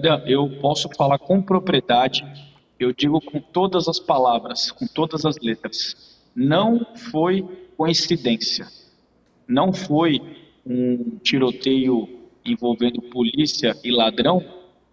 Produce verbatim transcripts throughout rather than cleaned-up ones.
Dardan, eu posso falar com propriedade, eu digo com todas as palavras, com todas as letras. Não foi coincidência, não foi um tiroteio envolvendo polícia e ladrão,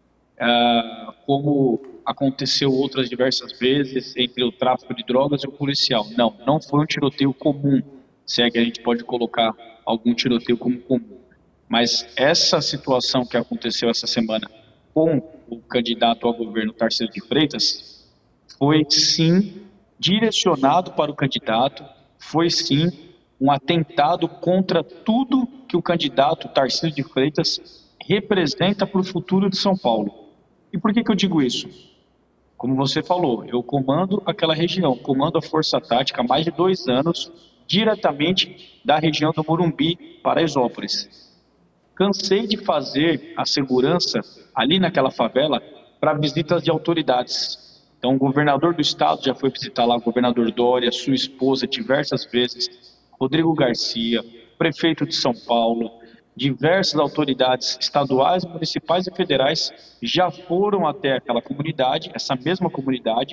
ah, como aconteceu outras diversas vezes entre o tráfico de drogas e o policial. Não, não foi um tiroteio comum, se é que a gente pode colocar algum tiroteio como comum. Mas essa situação que aconteceu essa semana com o candidato ao governo Tarcísio de Freitas foi sim direcionado para o candidato, foi sim um atentado contra tudo que o candidato Tarcísio de Freitas representa para o futuro de São Paulo. E por que que eu digo isso? Como você falou, eu comando aquela região, comando a Força Tática há mais de dois anos, diretamente da região do Morumbi, Paraisópolis. Cansei de fazer a segurança ali naquela favela para visitas de autoridades. Então, o governador do estado já foi visitar lá, o governador Dória, sua esposa, diversas vezes, Rodrigo Garcia, prefeito de São Paulo, diversas autoridades estaduais, municipais e federais já foram até aquela comunidade, essa mesma comunidade,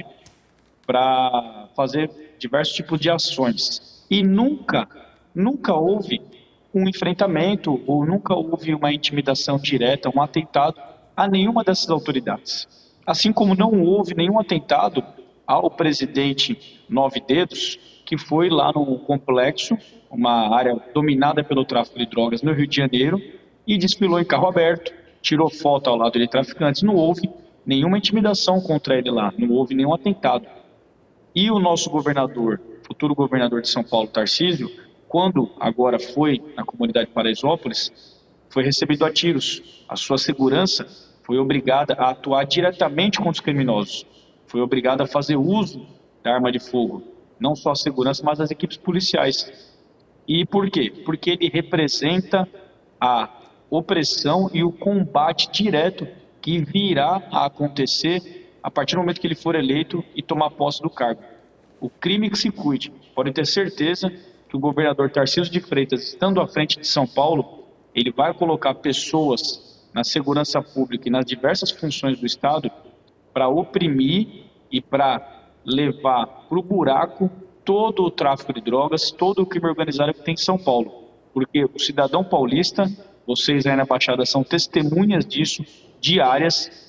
para fazer diversos tipos de ações. E nunca, nunca houve um enfrentamento ou nunca houve uma intimidação direta, um atentado a nenhuma dessas autoridades. Assim como não houve nenhum atentado ao presidente Nove Dedos, que foi lá no complexo, uma área dominada pelo tráfico de drogas no Rio de Janeiro, e desfilou em carro aberto, tirou foto ao lado de traficantes. Não houve nenhuma intimidação contra ele lá, não houve nenhum atentado. E o nosso governador, futuro governador de São Paulo, Tarcísio, quando agora foi na comunidade de Paraisópolis, foi recebido a tiros. A sua segurança foi obrigada a atuar diretamente contra os criminosos, foi obrigada a fazer uso da arma de fogo, não só a segurança, mas as equipes policiais. E por quê? Porque ele representa a opressão e o combate direto que virá a acontecer a partir do momento que ele for eleito e tomar posse do cargo. O crime que se cuide. Pode ter certeza que o governador Tarcísio de Freitas, estando à frente de São Paulo, ele vai colocar pessoas na segurança pública e nas diversas funções do Estado para oprimir e para levar para o buraco todo o tráfico de drogas, todo o crime organizado que tem em São Paulo. Porque o cidadão paulista, vocês aí na Baixada são testemunhas disso, diárias,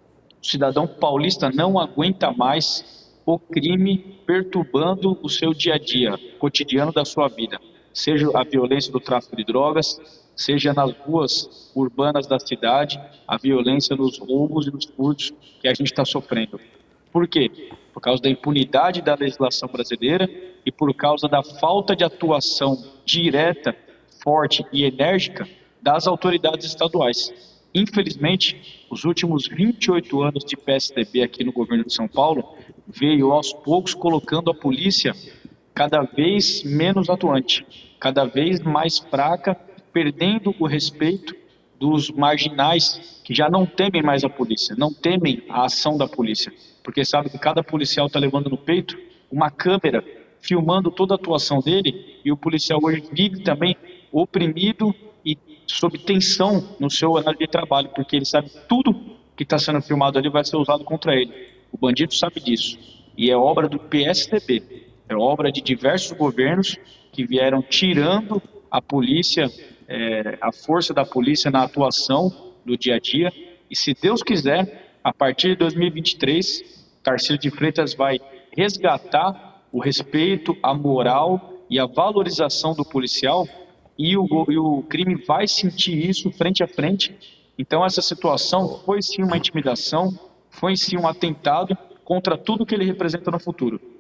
o cidadão paulista não aguenta mais o crime perturbando o seu dia a dia, cotidiano da sua vida. Seja a violência do tráfico de drogas, seja nas ruas urbanas da cidade, a violência nos roubos e nos furtos que a gente está sofrendo. Por quê? Por causa da impunidade da legislação brasileira e por causa da falta de atuação direta, forte e enérgica das autoridades estaduais. Infelizmente, os últimos vinte e oito anos de P S D B aqui no governo de São Paulo veio aos poucos colocando a polícia cada vez menos atuante, cada vez mais fraca, perdendo o respeito dos marginais que já não temem mais a polícia, não temem a ação da polícia, porque sabe que cada policial está levando no peito uma câmera filmando toda a atuação dele, e o policial hoje vive também oprimido e sob tensão no seu horário de trabalho, porque ele sabe que tudo que está sendo filmado ali vai ser usado contra ele. O bandido sabe disso, e é obra do P S D B, é obra de diversos governos que vieram tirando a polícia, é, a força da polícia na atuação do dia a dia, e se Deus quiser, a partir de dois mil e vinte e três, Tarcísio de Freitas vai resgatar o respeito, a moral e a valorização do policial, e o, e o crime vai sentir isso frente a frente. Então essa situação foi sim uma intimidação, foi sim um atentado contra tudo que ele representa no futuro.